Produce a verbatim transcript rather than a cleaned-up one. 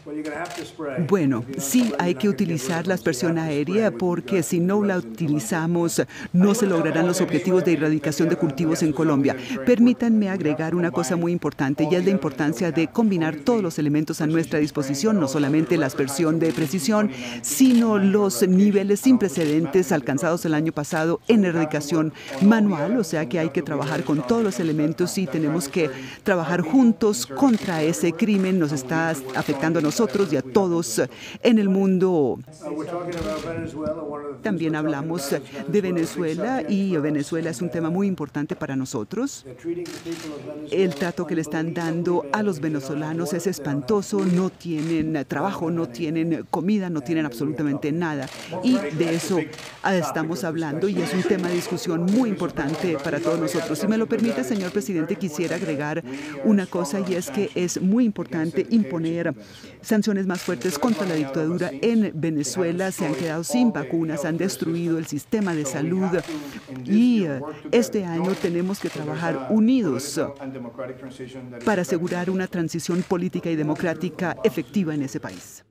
Bueno, sí hay que utilizar la aspersión aérea porque si no la utilizamos no se lograrán los objetivos de erradicación de cultivos en Colombia. Permítanme agregar una cosa muy importante y es la importancia de combinar todos los elementos a nuestra disposición, no solamente la aspersión de precisión, sino los niveles sin precedentes alcanzados el año pasado en erradicación manual, o sea que hay que trabajar con todos los elementos y tenemos que trabajar juntos contra ese crimen. Nos está afectando a nosotros y a todos en el mundo. También hablamos de Venezuela y Venezuela es un tema muy importante para nosotros. El trato que le están dando a los venezolanos es espantoso. No tienen trabajo, no tienen comida, no tienen absolutamente nada. Y de eso estamos hablando y es un tema de discusión muy importante para todos nosotros. Si me lo permite, señor presidente, quisiera agregar una cosa y es que es muy importante imponer sanciones más fuertes contra la dictadura en Venezuela. Se han quedado sin vacunas, han destruido el sistema de salud y este año tenemos que trabajar unidos para asegurar una transición política y democrática efectiva en ese país.